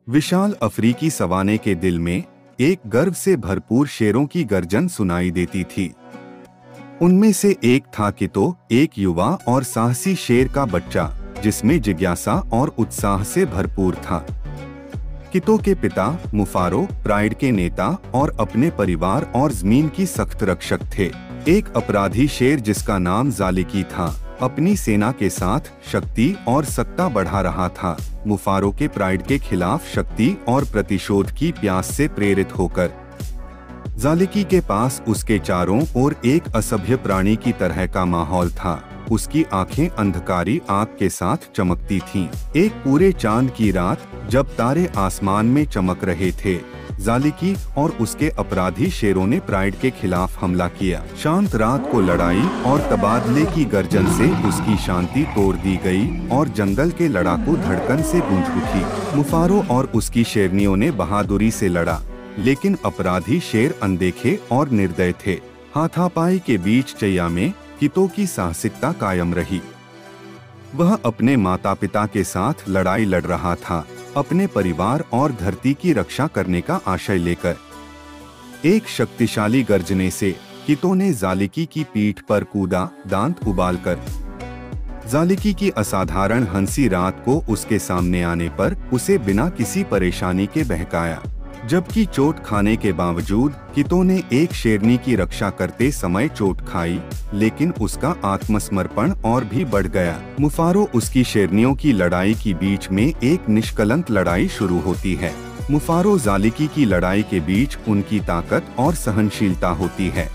विशाल अफ्रीकी सवाने के दिल में एक गर्व से भरपूर शेरों की गर्जन सुनाई देती थी। उनमें से एक था कितो, एक युवा और साहसी शेर का बच्चा जिसमें जिज्ञासा और उत्साह से भरपूर था। कितो के पिता मुफारो प्राइड के नेता और अपने परिवार और जमीन की सख्त रक्षक थे। एक अपराधी शेर जिसका नाम जालिकी था अपनी सेना के साथ शक्ति और सत्ता बढ़ा रहा था। मुफारो के प्राइड के खिलाफ शक्ति और प्रतिशोध की प्यास से प्रेरित होकर जालिकी के पास उसके चारों ओर एक असभ्य प्राणी की तरह का माहौल था। उसकी आंखें अंधकारी आग के साथ चमकती थीं। एक पूरे चांद की रात जब तारे आसमान में चमक रहे थे, जालिकी और उसके अपराधी शेरों ने प्राइड के खिलाफ हमला किया। शांत रात को लड़ाई और तबादले की गर्जन से उसकी शांति तोड़ दी गई और जंगल के लड़ाकू धड़कन से गूंज उठी। मुफारो और उसकी शेरनियों ने बहादुरी से लड़ा, लेकिन अपराधी शेर अनदेखे और निर्दय थे। हाथापाई के बीच चैया में कितो की साहसिकता कायम रही। वह अपने माता पिता के साथ लड़ाई लड़ रहा था, अपने परिवार और धरती की रक्षा करने का आशय लेकर। एक शक्तिशाली गर्जने से कितो ने जालिकी की पीठ पर कूदा, दांत उबालकर। जालिकी की असाधारण हंसी रात को उसके सामने आने पर उसे बिना किसी परेशानी के बहकाया। जबकि चोट खाने के बावजूद कितो ने एक शेरनी की रक्षा करते समय चोट खाई, लेकिन उसका आत्मसमर्पण और भी बढ़ गया। मुफारो उसकी शेरनियों की लड़ाई के बीच में एक निष्कलंक लड़ाई शुरू होती है। मुफारो जालिकी की लड़ाई के बीच उनकी ताकत और सहनशीलता होती है।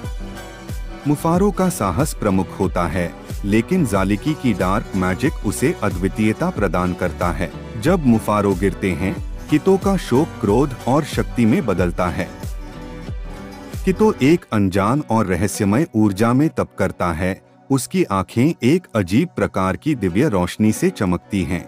मुफारो का साहस प्रमुख होता है, लेकिन जालिकी की डार्क मैजिक उसे अद्वितीयता प्रदान करता है। जब मुफारो गिरते हैं, कितो का शोक क्रोध और शक्ति में बदलता है। कितो एक अनजान और रहस्यमय ऊर्जा में तप करता है। उसकी आंखें एक अजीब प्रकार की दिव्य रोशनी से चमकती हैं।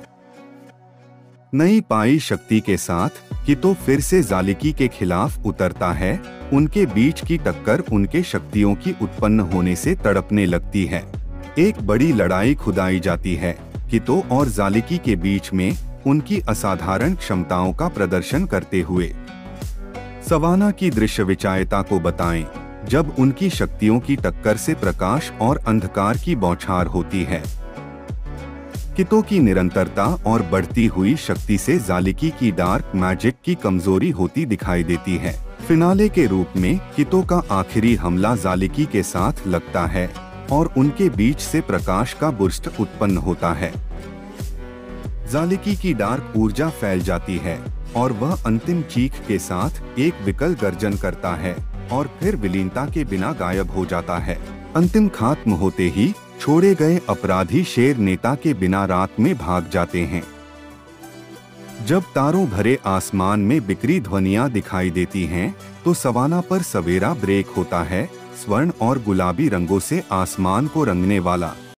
नई पाई शक्ति के साथ कितो फिर से जालिकी के खिलाफ उतरता है। उनके बीच की टक्कर उनके शक्तियों की उत्पन्न होने से तड़पने लगती है। एक बड़ी लड़ाई खुदाई जाती है, कितो और जालिकी के बीच में उनकी असाधारण क्षमताओं का प्रदर्शन करते हुए। सवाना की दृश्य विचायता को बताएं, जब उनकी शक्तियों की टक्कर से प्रकाश और अंधकार की बौछार होती है। कितो की निरंतरता और बढ़ती हुई शक्ति से जालिकी की डार्क मैजिक की कमजोरी होती दिखाई देती है। फिनाले के रूप में कितो का आखिरी हमला जालिकी के साथ लगता है और उनके बीच से प्रकाश का बुर्स्ट उत्पन्न होता है। जालिकी की डार्क ऊर्जा फैल जाती है और वह अंतिम चीख के साथ एक विकल गर्जन करता है और फिर विलीनता के बिना गायब हो जाता है। अंतिम खात्म होते ही छोड़े गए अपराधी शेर नेता के बिना रात में भाग जाते हैं। जब तारों भरे आसमान में बिखरी ध्वनियां दिखाई देती हैं, तो सवाना पर सवेरा ब्रेक होता है, स्वर्ण और गुलाबी रंगों से आसमान को रंगने वाला।